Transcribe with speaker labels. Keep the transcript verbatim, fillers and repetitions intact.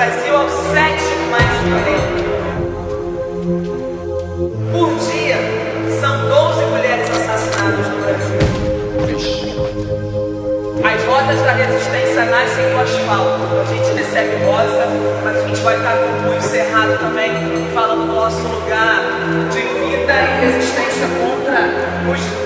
Speaker 1: Brasil é o sétimo mais violento. Por dia, são doze mulheres assassinadas no Brasil. As rosas da resistência nascem no asfalto. A gente recebe rosa, mas a gente vai estar com o punho cerrado também, falando do nosso lugar de vida e resistência contra os